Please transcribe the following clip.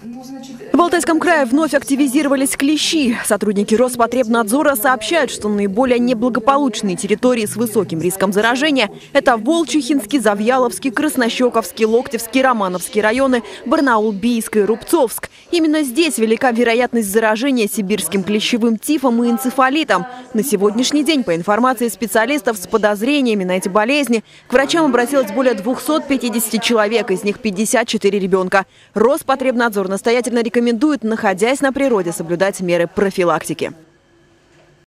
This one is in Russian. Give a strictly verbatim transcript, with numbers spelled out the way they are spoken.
В Алтайском крае вновь активизировались клещи. Сотрудники Роспотребнадзора сообщают, что наиболее неблагополучные территории с высоким риском заражения – это Волчихинский, Завьяловский, Краснощековский, Локтевский, Романовский районы, Барнаул, Бийск и Рубцовск. Именно здесь велика вероятность заражения сибирским клещевым тифом и энцефалитом. На сегодняшний день, по информации специалистов с подозрениями на эти болезни, к врачам обратилось более двухсот пятидесяти человек, из них пятьдесят четыре ребенка. Роспотребнадзор настоятельно рекомендует, находясь на природе, соблюдать меры профилактики.